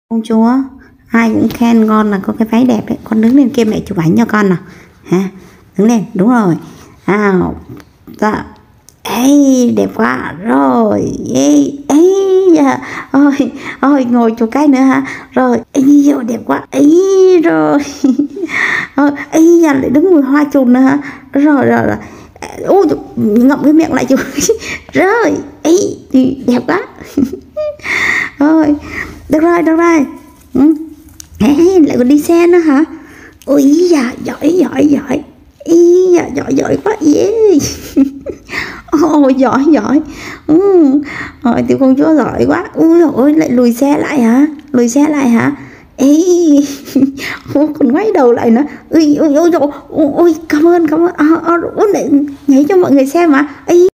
Công chúa, ai cũng khen con là có cái váy đẹp đấy. Con đứng lên kia mẹ chụp ảnh cho con nào. Hả? Đứng lên, đúng rồi. Dạ. Ê, đẹp quá. Rồi. Ê, dạ. Ôi, ngồi chụp cái nữa hả? Rồi. Ê, đẹp quá. Ê, rồi. Ê, dạ, lại đứng ngồi hoa chùm nữa hả? Rồi. Ôi, ngậm cái miệng lại chụp. Rồi. Ê, đẹp quá. Rồi. Được rồi. Lại còn đi xe nữa hả? Ôi dạ, giỏi. Ý dạ, giỏi quá. Yeah. Ôi giỏi. Tiểu công chúa giỏi quá. Ôi lại lùi xe lại hả? Ê. Còn ngoái đầu lại nữa. Ôi cảm ơn. Lại nhảy cho mọi người xem mà. Ê.